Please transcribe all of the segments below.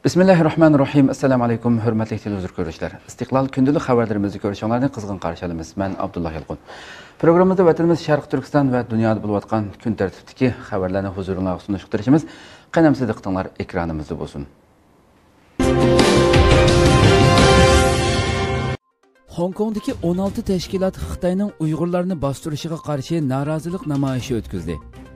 Bismillahirrahmanirrahim. Assalamu alaykum, hürmetli televizyon görüşler. İstiklal gündüzlük haberlerimizi görüşenlerden kızgın karşılayımız. Ben Abdullah Yalqun. Programımızda vatanımız Şarkı Türkistan ve dünyada bulup atkan gün tertipteki haberlerini huzuruna sunuşturuşumuz. Qanamsız diqqatinglar ekranımızda bo'lsin. Hong Kong'daki 16 teşkilat Xitoyning Uyg'urlarni bostirishga qarshi norozilik namoyishi o'tkazdi.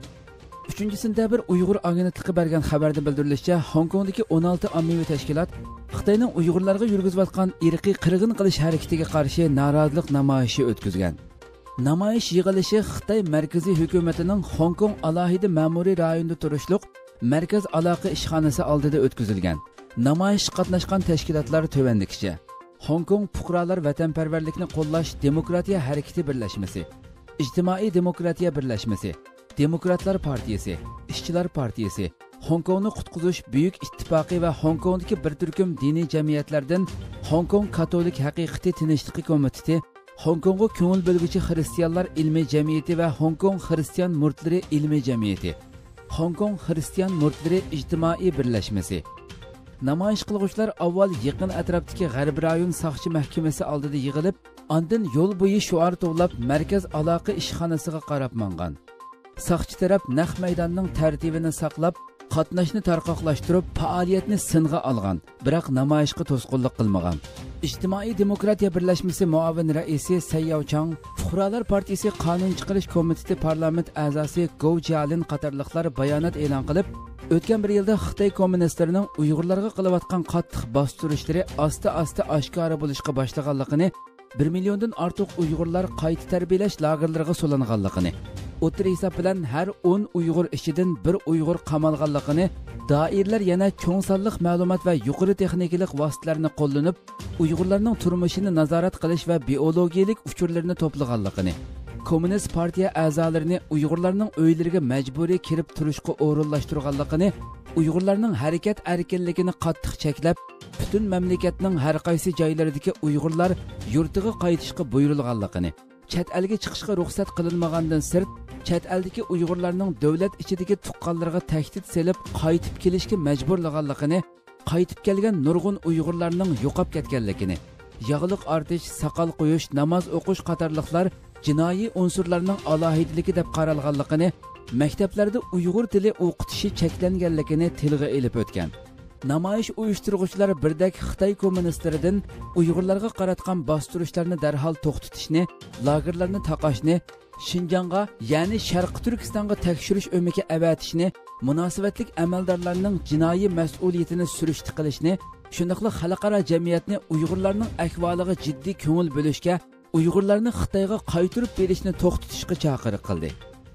3-sentabr Uyg'ur agentligiga bergan xabarda bildirilishicha, Hong Kong'daki 16 ommaviy tashkilot Xitoyning Uyg'urlarga yurgizayotgan irqiy qirg'in qilish harakatiga qarshi norozilik namoyishi o'tkazgan. Namoyish yig'ilishi Xitoy markaziy hukumatining Hong Kong alohida ma'muriy rayonida turishliq markaz aloqa ishxonasi oldida o'tkazilgan. Namoyish qatnashgan tashkilotlar tovandikicha: Hong Kong fuqarolar vatanparvarlikni qo'llash demokratiya harakati birlashmasi, ijtimoiy demokratiya birlashmasi, Demokratlar Partiyasi, İşçilar Partiyasi, Hong Kongni qutqizish Buyuk ittifoqi va Hong Kongdagi bir turkum diniy jamiyatlardan Hong Kong Katolik haqiqiy tinchligi komiteti, Hong Kongga ko'ngil bo'lguchi xristianlar ilmiy jamiyati va Hong Kong xristian murtlari ilmiy jamiyati, Hong Kong xristian murtlari ijtimoiy birlashmasi. Namoyish qiluvchilar avval yaqin atrofdagi G'arb rayon soqchi mahkamasi oldida yig'ilib, ondan yo'l bo'yi shuar to'plab markaz aloqa ishxonasiga qarab mangan. Soqchi taraf naq maydonning tartibini saqlab, qatnashni tarqoqlashtirib, faoliyatni singa olgan, biroq namoyishga to'sqinlik qilmagan. Ijtimoiy demokratiya birlashmasi muavin raisi Sayyav Chang, Fuqarolar partiyasi qonun chiqarish komiteti parlament a'zosi Gou Jialin qatorliqlar bayonot e'lon qilib, o'tgan bir yilda Xitoy kommunistlarining Uyg'urlarga qilayotgan qattiq bostirishlari asta-asta oshkora bo'lishga boshlaganligini, 1 milliondan ortiq Uyg'urlar qayta tarbiyalash lagerlariga so'langanligini, o'tir hisob bilan har 10 Uyg'ur ichidan bir Uyg'ur qamalganligini, doirlar yana cho'ng sonliq ma'lumot va yuqori texnikalik vositalarni qo'llanib, Uyg'urlarning turmushini nazorat qilish va biologiyalik uchurlarni to'plaganligini, Kommunist partiya a'zolarini Uyg'urlarning uylariga majburiy kirib turishga o'rinlashtirganligini, Uyg'urlarning harakat erkinligini qattiq cheklab, butun mamlakatning har qaysi joylaridagi Uyg'urlar yurtiga qaytishga buyurilganligini, chet elga chiqishga ruxsat qilinmagandan sirt, chet eldagi Uyg'urlarning davlat ichidagi tuqqanlarga tahdid selib qaytib kelishga majburlaganligini, qaytib kelgan nurg'un Uyg'urlarning yo'qolib ketganligini, yog'liq ortish, soqol qo'yish, namoz o'qish qatorliqlar jinoiy unsurlarning alohidaligi deb qaralganligini, maktablarda Uyg'ur tili o'qitishi cheklanganligini tilga elib o'tgan. Namoyish uyushtiruvchilar birdek Xitoy kommunistlaridan Uyg'urlarga qaratgan bostirishlarni darhol to'xtatishni, lagerlarni taqashni, Xinjiangga, ya'ni Sharqi Turkistonga tekshirish o'miki avatishni, munosabatlik amaldorlarning jinoiy mas'uliyatini surishti qilishni, shundaqla xalqaro jamiyatni Uyg'urlarning ahvoliga jiddiy ko'ngil bo'lishga, Uyg'urlarni Xitoyga qaytarib berishni to'xtatishga chaqiriq qildi.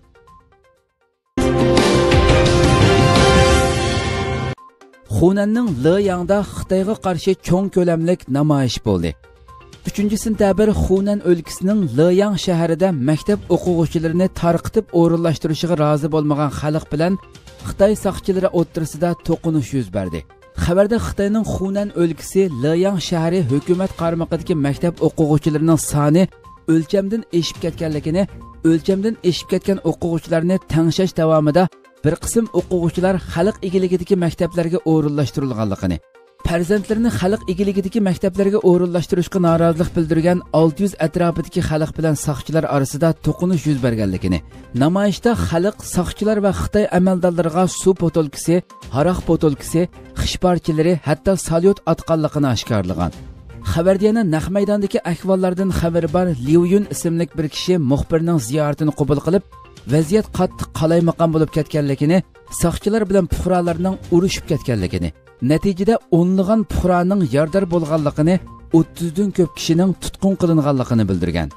Xunanning Liyangda Xitoyga qarshi cho'ng ko'lamlik namoyish bo'ldi. 3-sentabr Xunan o'lkasining Liyang shahrida maktab o'quvchilarini tarqitib o'rinlashtirishiga rozi bo'lmagan xalq bilan Xitoy soqchilari o'rtasida to'qinish yuz berdi. Xabarda Xitoyning Xunan o'lkasi Liyang shahri hukumat qarmog'idagi maktab o'quvchilarining soni o'lchamdan eshib ketganligini, o'lchamdan eshib ketgan o'quvchilarni tangshash davomida bir qism o'quvchilar xalq egiligidagi maktablarga o'rinlashtirilganligini, farzandlarini xalq egiligidagi maktablarga o'rinlashtirishga norozilik bildirgan 600 atrofidagi xalq bilan soqchilar orasida to'qinish yuz berganligini, namoyishda xalq soqchilar va Xitoy amaldorlariga suv botolkasi, haroq botolkasi, xishparchilari, hatto salyot otganligini oshkorlagan. Xabarda yana naq maydondagi ahvollardan xabari bor Liu Yun ismli bir kishi muxbirning ziyoratini qabul qilib, vaziyat qattiq qalaymaqon bo'lib ketganligini, soqchilar bilan fuqarolarning urushib ketganligini, natijada o'nlagan fuqaroning yordar bo'lganligini, 30 dan ko'p kishining tutqun qilinganligini bildirgan.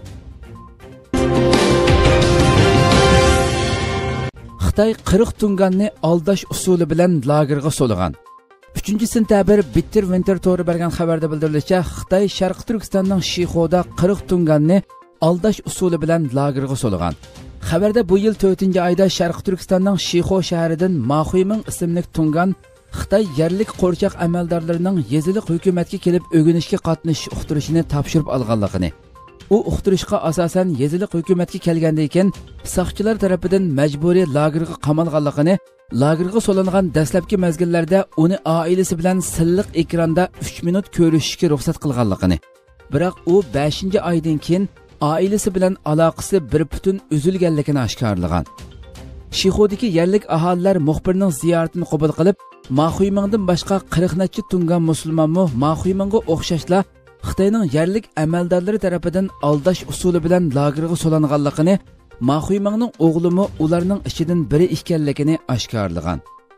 Xitoy 40 tunganni aldash usuli bilan lagerga so'lagan. 3-sentabr Bitter Winter to'g'ri bergan xabarda bildirilishicha, Xitoy Sharqi Turkistonning Shixoda 40 tunganni aldash usuli bilan lagerga so'lagan. Xabarda bu yil 4-oyda Sharqi Turkistonning Shixo shahridan Maxuyming ismli tungan Xitoy yerlik qo'rchoq amaldorlarining yeziliq hukumatga kelib o'ginishga qatnashish uqtirishini topshirib olganligini, U uqtirishqa asosan yeziliq hukumatga kelgandan keyin saqchilar tarafidan majburiy lagerga qamalganligini, lagerga solingan dastlabki mezgillarda uni oilasi bilan silliq ekranda 3 minut ko'rishishga ruxsat qilganligini. Biroq u 5-oydan keyin oilasi bilan aloqasi bir butun uzilganligini oshkorlagan. Shixodagi yerlik aholilar muxbirning ziyoratini qabul qilib, Maxuymangdan boshqa 40 necha tungan musulmonmu Maxuymanga o'xshashla Xitoyning yerlik amaldorlari tarafidan aldash usuli bilan lagerga solanganligini, Maxuymangning o'g'limi ularning ichidan biri ekanligini oshkorlagan.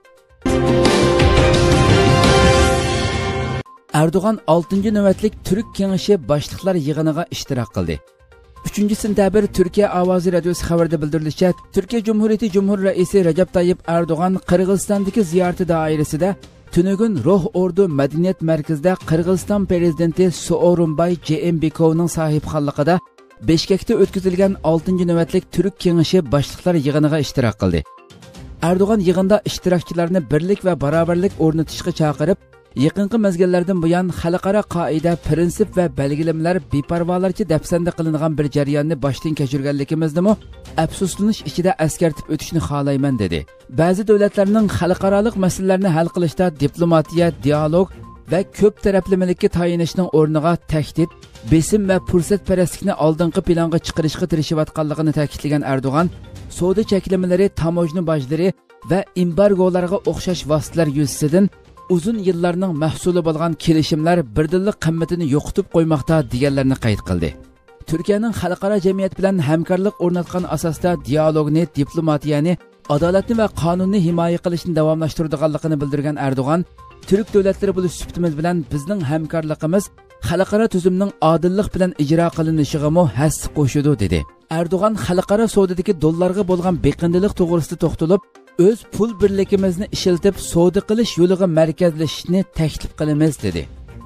Erdoğan 6-navbatlik Türk kengashi boshliqlar yig'iniga ishtirok qildi. 3-sentabr Türkiye Ovozi radiosi xabarida bildirilishicha, Türkiye Cumhuriyeti Cumhur Raisi Recep Tayyip Erdoğan Qirg'izistondagi ziyorati doirasida Tunugun Ruh Ordu Madaniyat Markazida Qirg'iziston prezidenti Sooronbay Jeenbekovning sahibxonligida Bishkekda o'tkazilgan 6-navbatlik Türk kengashi boshliqlar yig'iniga ishtirok qildi. Erdoğan yig'inda ishtirokchilarni birlik va barobarlik o'rnatishga chaqirib, yaqinqi mezgillardan buyon xalqaro qoida, prinsip va belgilamlar beparvolarcha dafsanda qilingan bir jarayonni boshdan kechirganligimizni afsuslanish ichida eskartib o'tishni xohlayman dedi. Ba'zi davlatlarning xalqaro masalalarni hal qilishda diplomatiya, dialog va ko'p taraflamalikka tayinishning o'rniga tahdid, besim va fursatparastlikni oldingi planga chiqarishga tirishayotganligini ta'kidlagan Erdo'g'an, savdo cheklamalari, tamojna bojlari va embargolarga o'xshash vositalar yuzasidan uzun yillarning mahsuli bo'lgan kelishimlar birdinlik qimmatini yo'qotib qo'ymoqda deganlarni qayd qildi. Turkiyaning xalqaro jamiyat bilan hamkorlik o'rnatgan asosda dialogni, diplomatiyani, adolatni va qonunni himoya qilishni davomlashtiradiganligini bildirgan Erdo'g'an, Türk davlatlari bo'lish sifatimiz bilan bizning hamkorligimiz xalqaro tuzumning odillik bilan ijro qilinishiga hassa qo'shadi dedi. Erdo'g'an xalqaro savdodagi dollarga bo'lgan beqindilik to'g'risida to'xtalib, o'z pul birligimizni ishiltib savdo qilish yo'liga markazlashishni taklif qilamiz dedi.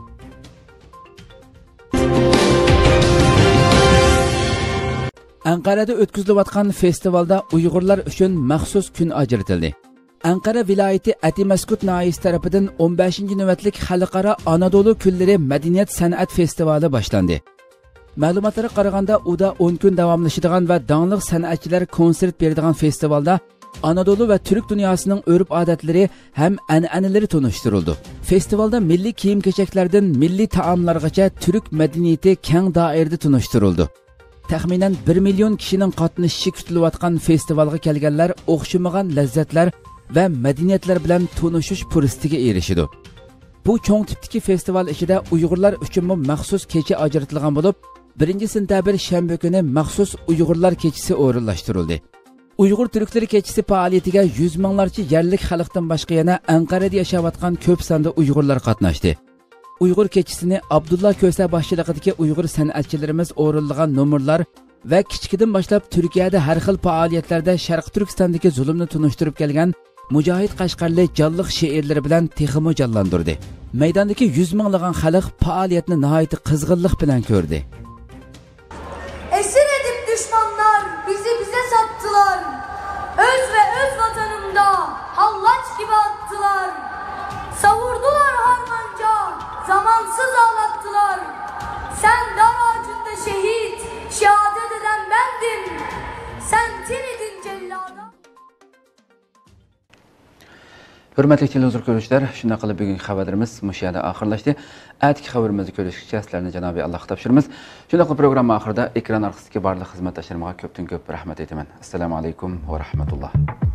Anqarada o'tkazilayotgan festivalda Uyg'urlar uchun maxsus kun ajratildi. Anqara viloyati Atimaskut noyasi tarafidan 15-navbatlik xalqaro Anadolu kunlari madaniyat san'at festivali boshlandi. Ma'lumotlarga qaraganda, u da 10 kun davomlashadigan va donliq san'atchilar konsert beradigan festivalda Anadolu ve Türk dünyasının örüp adetlari hem an'anaları tanıştırıldı. Festivalda milli kiyim keçeklerden milli taamlargacha Türk medeniyeti keng dairede tanıştırıldı. Taxminan 1 milyon kişinin qatnashishi kutilayotgan festivalga kelganlar o'xshamagan lazzatlar va madaniyatlar bilan tanishish fursatiga erishidi. Bu cho'ng tipdagi festival ichida Uyg'urlar uchun maxsus kecha ajratilgan bo'lib, 1-sentabr shanba kuni maxsus Uyg'urlar kechasi o'rinlashtirildi. Uyg'ur Türkleri keçisi faoliyatiga 100 minglarcha yerlik xalqdan boshqa yana Anqarada yashayotgan ko'p sonda Uyg'urlar qatnashdi. Uyg'ur keçisini Abdullah Köse boshchiligidagi Uyg'ur san'atchilarimiz o'rinlagan nomerlar va kichkidan boshlab Turkiyada har xil faoliyatlarda Sharq Turkistondagi zulmni tunishtirib kelgan Mujohid Qashqarli jonliq she'rlari bilan texmo jonlantirdi. Maydondagi 100 minglagan xalq faoliyatni nihoyat qizg'inlik bilan ko'rdi. Esir edip düşmanlar bize sattılar. Öz ve öz vatanımda hallaç gibi attılar. Savurdular harmanca, zamansız ağlattılar. Sen dar ağacında şehit, şehadet eden bendim. Sen tinidin cellada. Hürmetli televizyon görüşler, şuna qilib bugungi xabarlarimiz mush yerda oxirlashdi. Atki xabarimizni ko'rishgacha sizlarni Janobiy Alloh topshiramiz. Shuna qilib programma oxirida ekran orqasidagi barliq xizmatdoshlarimga ko'pdan ko'p rahmat aytaman. Assalomu alaykum va rahmatulloh.